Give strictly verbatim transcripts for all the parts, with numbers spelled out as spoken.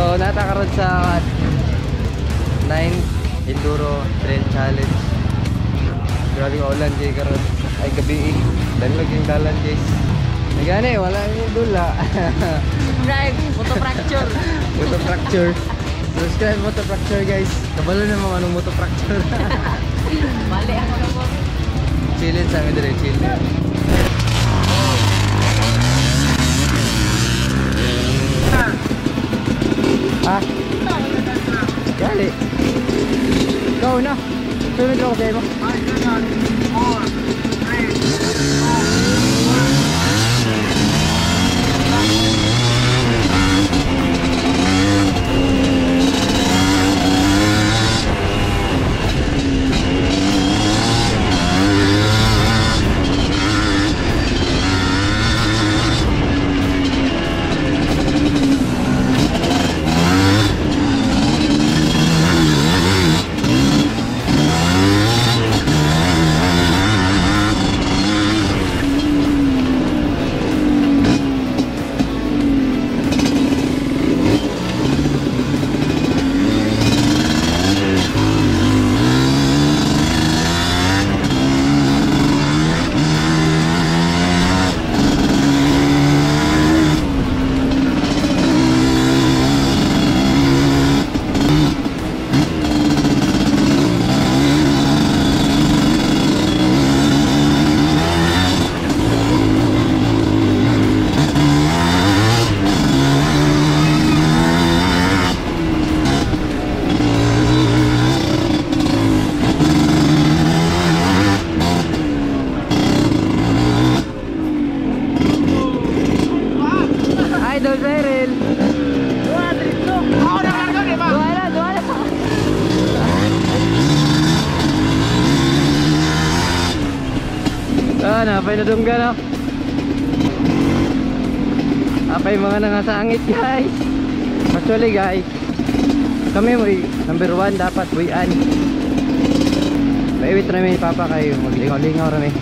natakaroon sa nine Enduro Trail Challenge. Grabe ka ulan kay karon ay gabi. Dalog yung dalan guys. Nagani wala yung dula. Drive, moto fracture. Moto fracture. Subscribe moto fracture guys. Kabalo na mga anong moto fracture. Bali ako na po. Chillin sa amin dire, chillin. Ah. Gali. Go na. Sunod ako sa'yo mo. four, three, Idol Cyril. Dua, trito. Ako na karga, di ba? Dua na, dua na. Ah, napay na dungga no. Napay mga nangasangit guys. Actually guys, kami mo number one dapat buyan. Maiwit na may papa kayo, maglingaw-lingaw rami.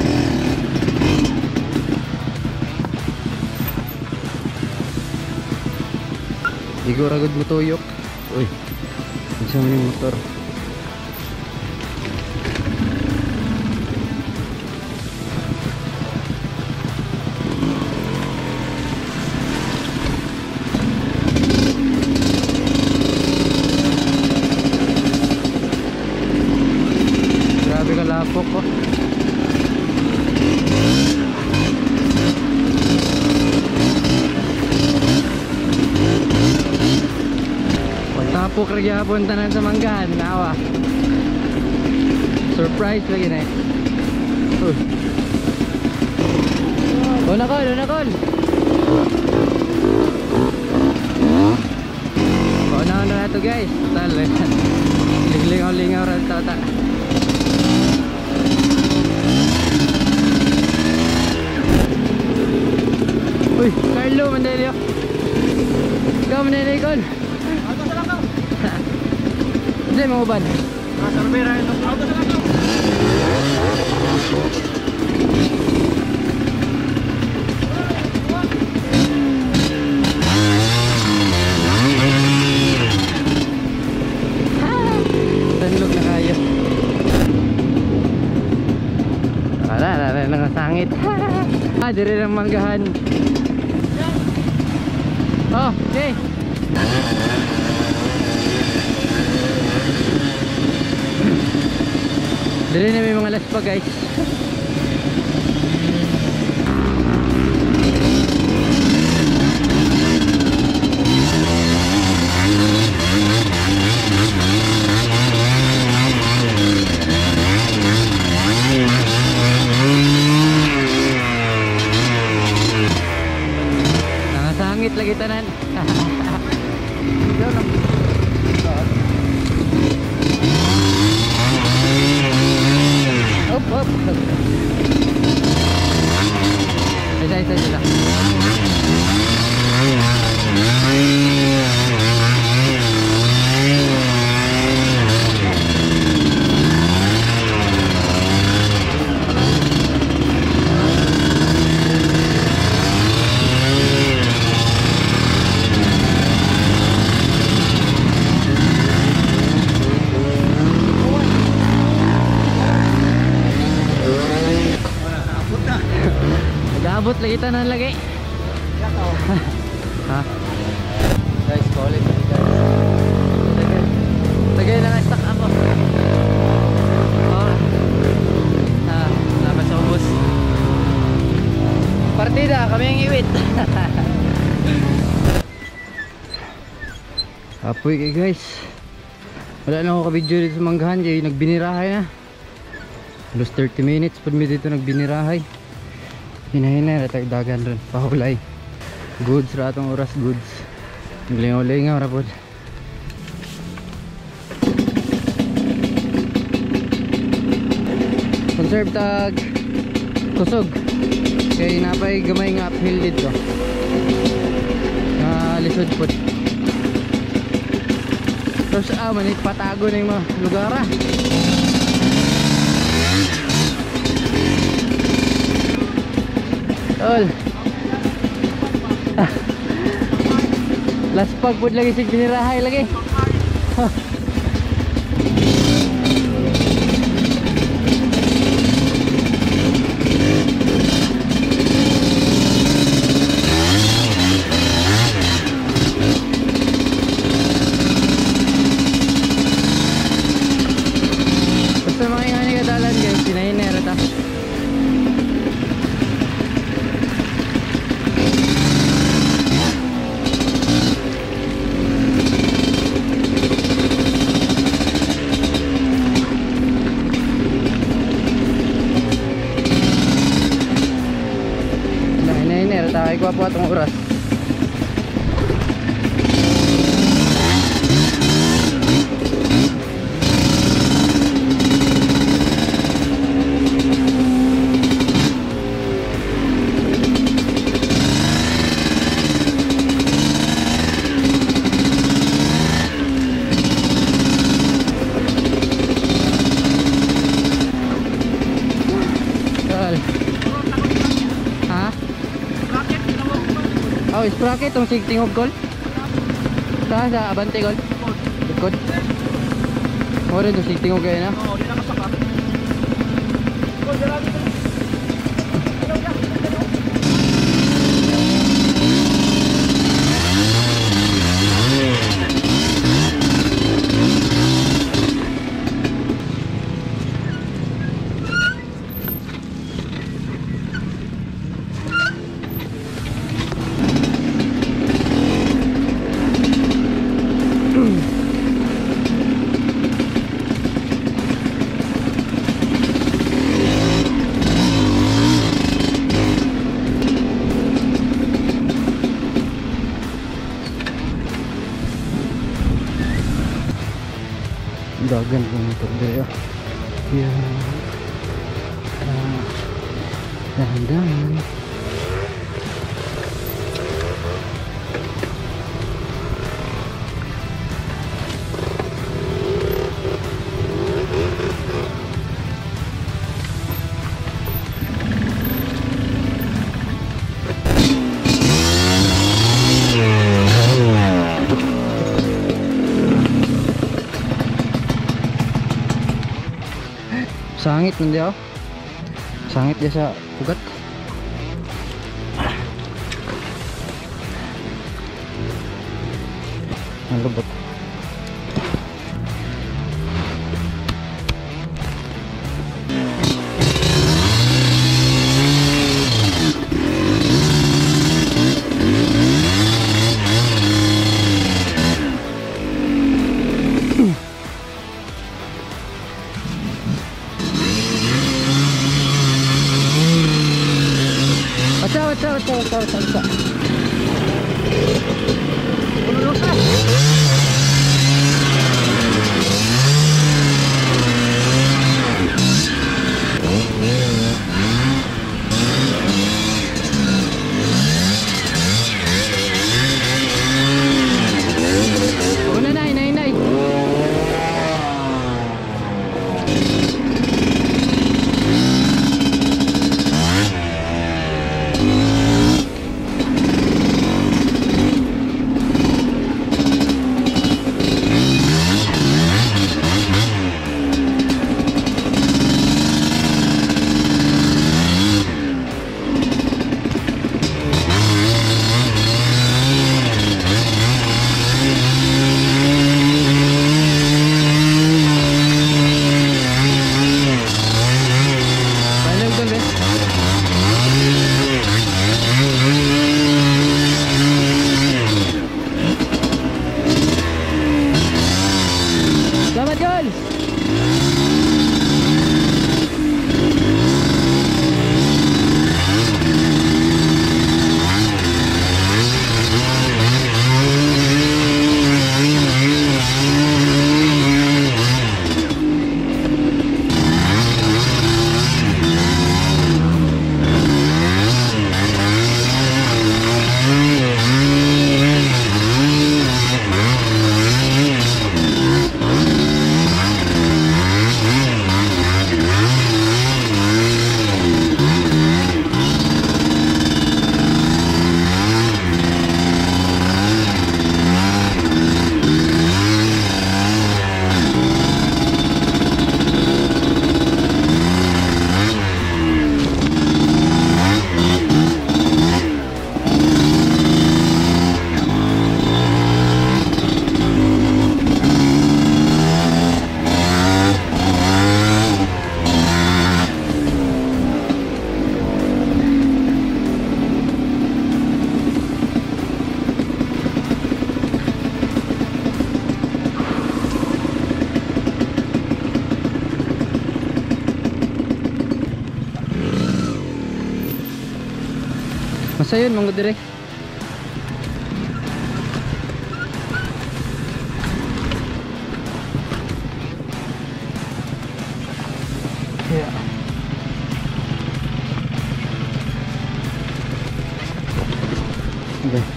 Igo ragod mo tuyok. Uy, isa mo yung motor. Grabe ka lapok ko. Tapok lagi hapon tanan sa manggahan, nawa. Surprise lagi na eh. Uy. Una kol, una kol. Una una na to guys. Tal. Ling-lingaw-lingaw rin tata. Uy, Carlo Mandelio. Ikaw Mandelio kol. Hindi mo ban. Ah, Sorbera ito. Auto sa lang. Tanlog na kayo. Wala, wala nangasangit. Ah, dire lang manggahan. Oh, okay. Dali na may mga laspa guys. Nangasangit lagi tanan. Up, up. Isa, isa, isa. Ambot lagi tanan lagi. Ha? Guys, college ni guys. Tagay. Tagay na stock ako. Oh. Ah, laban sa ubos. Partida kami ang iwit. Apoy kay guys. Wala na ako ka-video dito sa Manggahan kaya nagbinirahay na. Halos thirty minutes pud mi dito nagbinirahay. Hinahinay ratag dagan ron pahulay. Goods ra atong oras goods. Ngling-ngling nga ra pod. Conserve tag kusog. Kay napay gamay nga uphill dito. Na lisod pod. Terus ah manit patago na yung mga lugar ah. Tol. Last pag pud lagi sig binirahay lagi. Basta mga ingani kadalan guys, sinahinera ta. Ay ko po atong oras. Oh, sprocket tong sigting og gol. Sa sa abante gol. Likod. Ore do sigting og na. Oh, di na kasaka. Gol dira dito. Dagan po motor dito. Yan. Ah, dahan-dahan. Sangit nanti ako. Sangit dia sa ugat. Ang lubot. What's up, what's up, what's up, what's up, what's up? sayon mong dire. Yeah. Okay.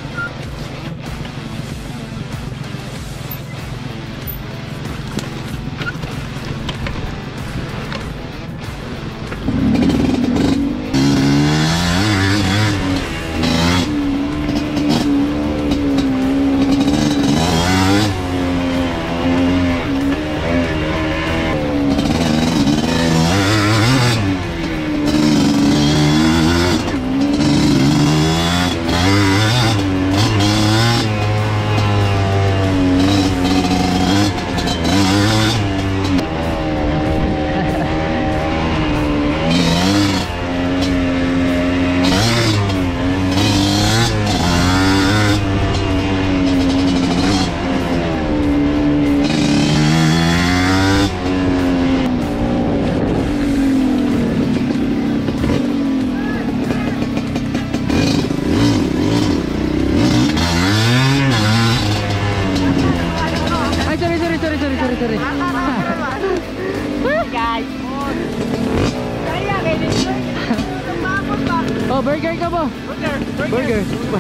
Oh, burger ka po. Burger, Burger.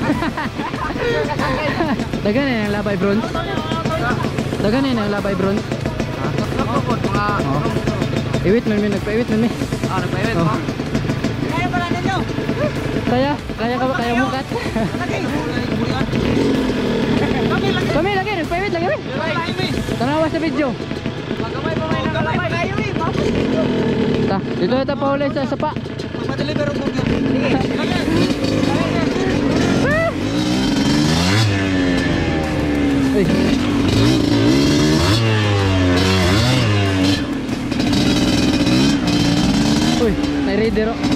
Dagan eh, ang labay bronze. Dagan eh, ang labay bronze. Naku po, mga... Oh. Iwit man mi, nagpaiwit man mi. Ah, nagpaiwit Oh. mo? Kaya pala ninyo? Kaya, kaya ka ba, kaya mukat. Lagi! Kami lagi, nagpaiwit lagi mi. Tanawa sa video. Magamay pa may nakalabay kayo eh! Ta, dito ito pa uli sa sapa. Magpa-deliver ang burger. Sige, lagi! Uy. Uy, nai-reader oh.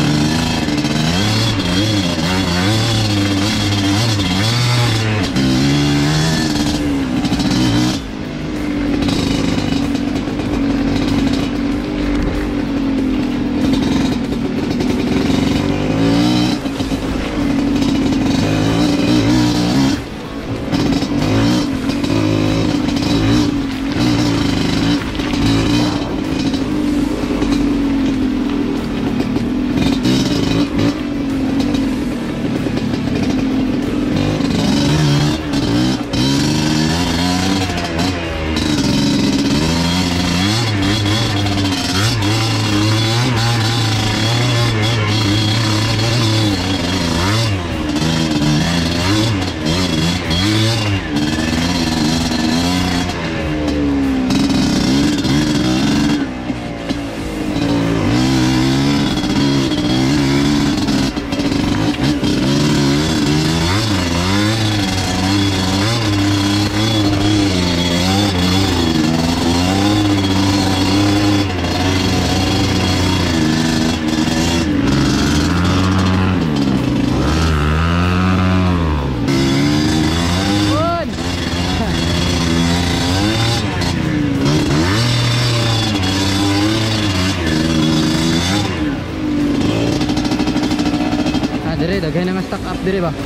Dire daghay na nga stock up dire ba.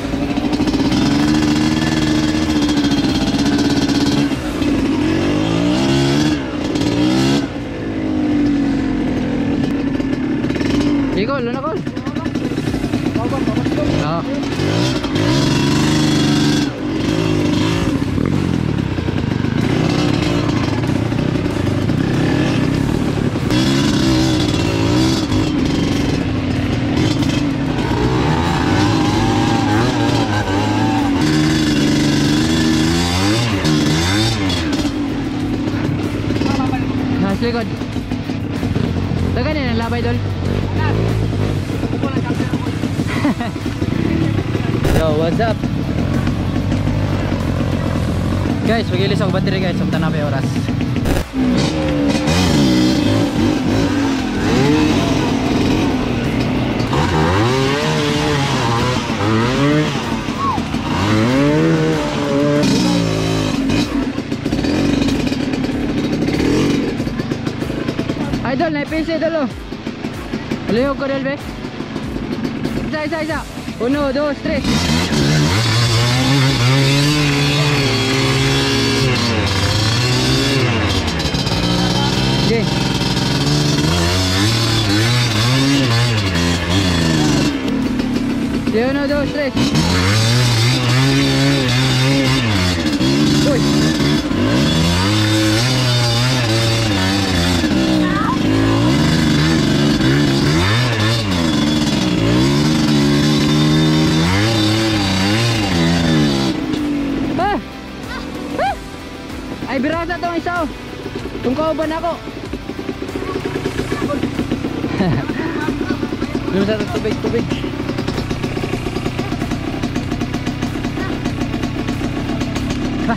Ikaw, luna ko. Oo. Likod. Dagan yan ang labay dol. Yo, what's up? Guys, magilis ako battery guys. Samta na pa yung oras. Idol, na-P C idol oh. Ulihog ko dol be. Isa, isa, isa. Uno, dos, tres. Okay. Okay, uno, dos, tres. Uy. Ah! Ah! Ay, birasa tong isa oh. Kung kauban ako. Doon sa tubig, tubig. Ha?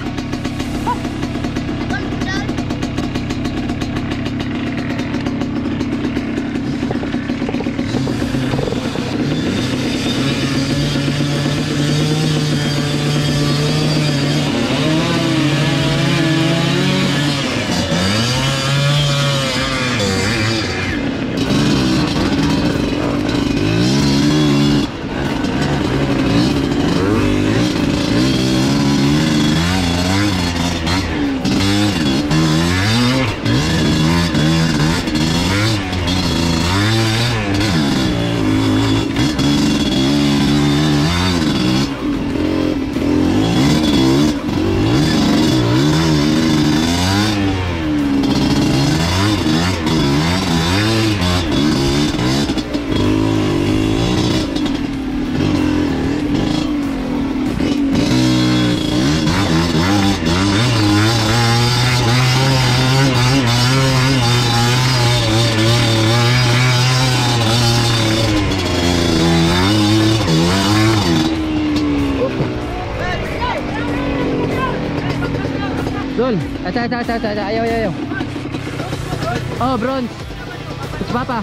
Dol, ata ata ata ata ayaw ayaw ayaw. Oh, bronze. It's Papa.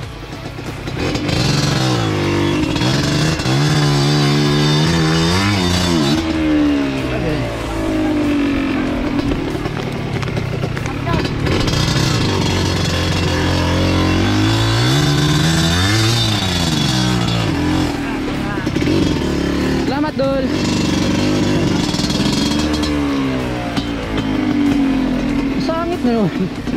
Selamat Dol. Sangit na naman.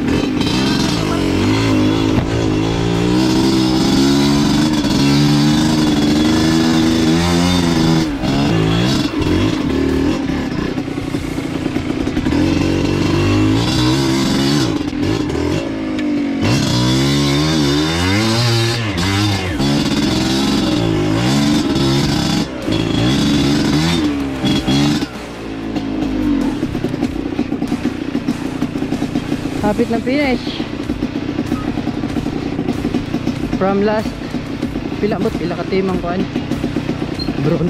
Kapit ng finish. From last pila bot pila ka timang kuan bronze.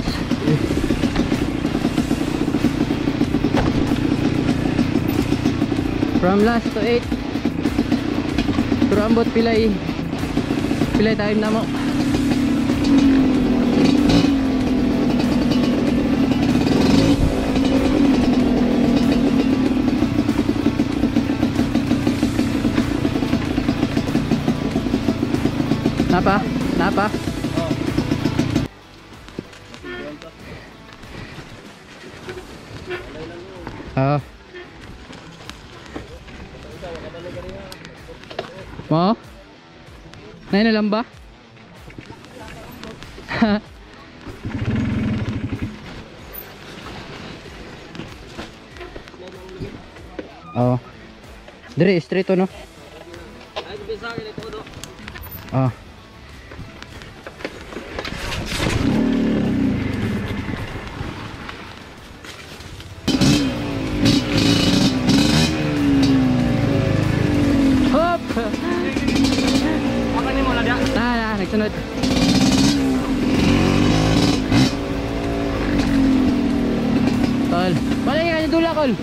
From last to eight. Pero ambot pilay pilay time na mo. Napa? Napa? Oh. Mo? Nay na lang ba? Oh. Dire straight no? Oh. Nagsunod. Tol, balik nga yung dula kol.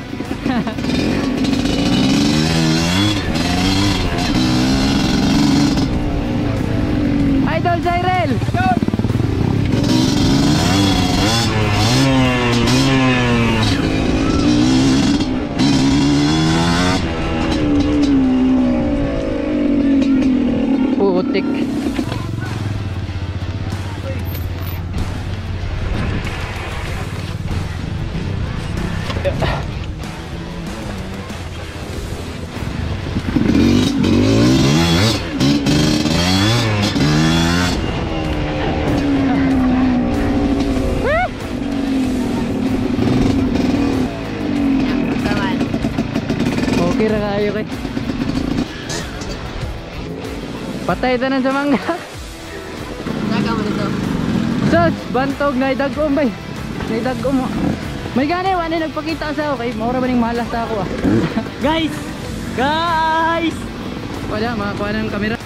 Idol Cyril. Putik. Patay tanan sa mangga. Saka mo nito. Sus, bantog na idagom bay. Na idagom mo. May gani wala nagpakita sa ako kay maura ba ning malas sa ako ah. Guys! Guys! Wala makakuha ng kamera.